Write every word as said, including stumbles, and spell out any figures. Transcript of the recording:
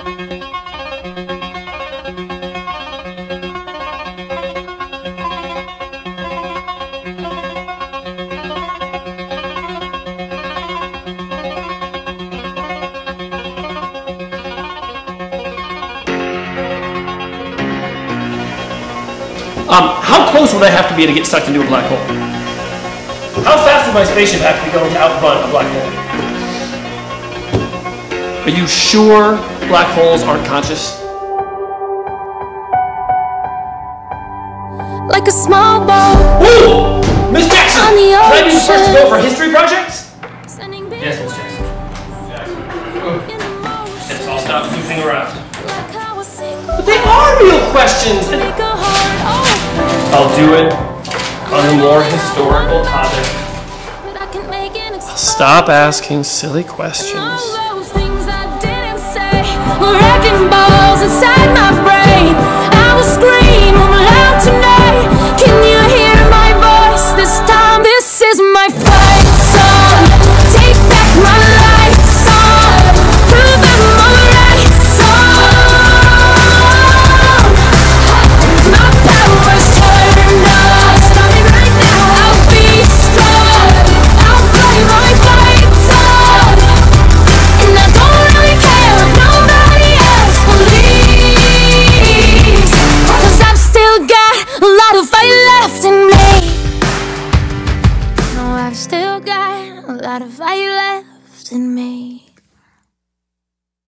Um, how close would I have to be to get sucked into a black hole? How fast would my spaceship have to be going to outrun a black hole? Are you sure black holes aren't conscious? Like a small boat. Ooh! Miss Jackson! Can I be the first to go for history projects? Yes, Miss Jackson. Jackson. Yes, I'll stop goofing around. But they are real questions! And I'll do it on a more historical topic. I'll stop asking silly questions. Wrecking balls inside my brain. I will scream, I'm allowed to know.